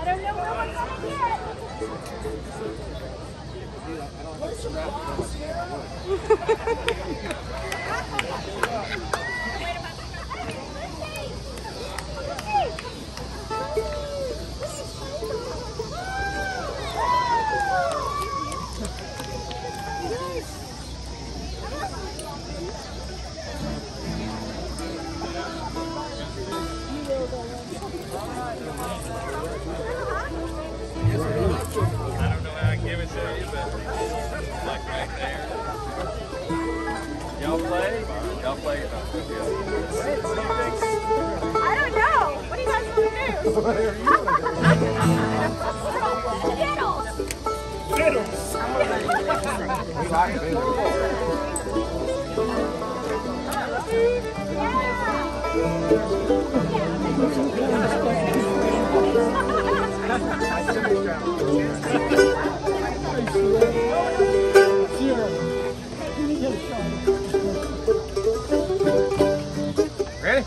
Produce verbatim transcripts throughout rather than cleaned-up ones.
don't know where we're gonna get. I don't know how I give it to you, but like right there. Y'all play? Y'all play it. I don't know. What do you guys want to do? Fiddles. Fiddles. We like fiddles. Ready?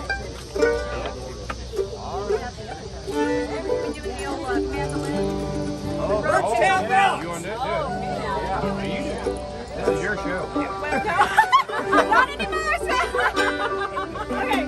Oh, oh, yeah. You want to do it? Do it. Yeah, you do. This is your show. Not anymore, sir. Okay.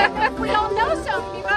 We all know something, you